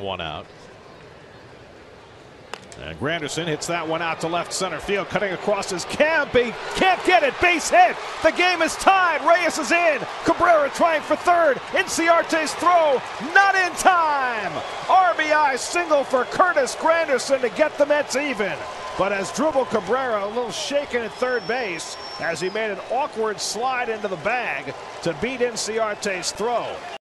one out. And Granderson hits that one out to left center field, cutting across his camp. He can't get it. Base hit. The game is tied. Reyes is in. Cabrera trying for third. Inciarte's throw, not in time. RBI single for Curtis Granderson to get the Mets even. But as Dribble Cabrera, a little shaken at third base as he made an awkward slide into the bag to beat Inciarte's throw.